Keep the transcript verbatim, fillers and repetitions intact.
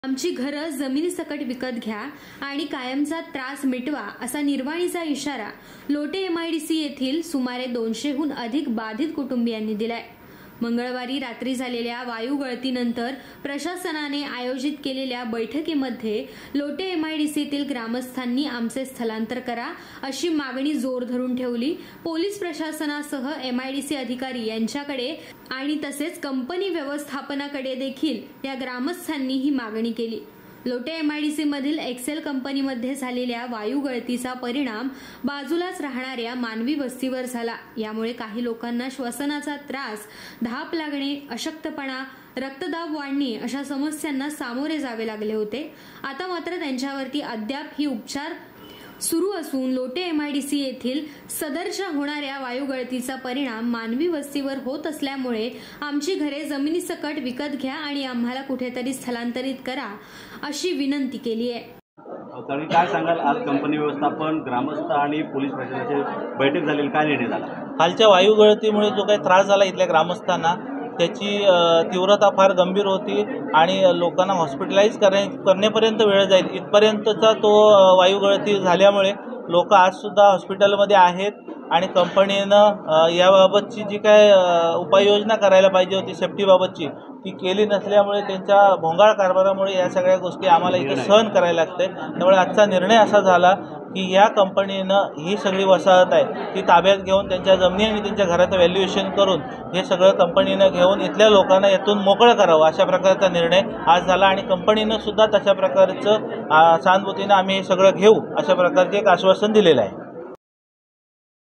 आमची घरं जमिनीसकट विकत घ्या आणि कायमचा त्रास मिटवा असा निर्वाणीचा इशारा लोटे एमआयडीसी येथील सुमारे दोनशेहून अधिक बाधित कुटुंबियांनी दिलाय। मंगळवारी रात्री झालेल्या वायू गळतीनंतर प्रशासनाने आयोजित केलेल्या बैठकीमध्ये लोटे एमआयडीसीतील ग्रामस्थांनी आमचे स्थलांतर करा अशी मागणी जोर धरून ठेवली। पोलीस प्रशासनासह एमआयडीसी अधिकारी यांच्याकडे आणि तसेच कंपनी व्यवस्थापनाकडे देखील या ग्रामस्थांनी ही मागणी केली। लोटे एमआयडीसी मधील एक्सेल कंपनीमध्ये झालेल्या वायू गळतीचा परिणाम बाजूलाच राहणाऱ्या मानवी वस्तीवर झाला। यामुळे काही लोकांना श्वसनाचा त्रास, धाप लागणे, अशक्तपणा, रक्तदाब वाढणे अशा समस्यांना सामोरे जावे लागले होते। आता मात्र त्यांच्यावरती अद्याप ही उपचार सुरू असून लोटे एमआयडीसी येथील सदरच्या होणाऱ्या वायू गळतीचा परिणाम मानवी वस्तीवर होत असल्यामुळे आमची घरे जमिनीसकट विकत घ्या आणि आम्हाला कुठेतरी स्थलांतरित करा अशी विनंती केली आहे। तरी काय सांगाल, आज कंपनी व्यवस्थापन, ग्रामस्थ आणि पोलीस प्रशासनाची बैठक झाली, काय निर्णय झाला? कालच्या वायू गळतीमुळे जो काही त्रास झाला इथल्या ग्रामस्थांना त्याची तीव्रता फार गंभीर होती आणि लोकांना हॉस्पिटलाइज करणे करण्यापर्यंत वेळ जाईल इथपर्यंतचा तो वायू गळती झाल्यामुळे लोक आजसुद्धा हॉस्पिटलमध्ये आहेत आणि कंपनीनं याबाबतची जी काय उपाययोजना करायला पाहिजे होती सेफ्टीबाबतची ती केली नसल्यामुळे त्यांच्या भोंगाळ कारभारामुळे या सगळ्या गोष्टी आम्हाला इथे सहन करायला लागते। त्यामुळे आजचा निर्णय असा झाला की या कंपनीनं ही सगळी वसाहत आहे ती ताब्यात घेऊन त्यांच्या जमिनी आणि त्यांच्या घराचं व्हॅल्युएशन करून हे सगळं कंपनीनं घेऊन इथल्या लोकांना यातून मोकळं करावं अशा प्रकारचा निर्णय आज झाला आणि कंपनीनं सुद्धा तशा प्रकारचं सहानुभूतीनं आम्ही हे सगळं घेऊ अशा प्रकारचे एक आश्वासन दिलेलं आहे।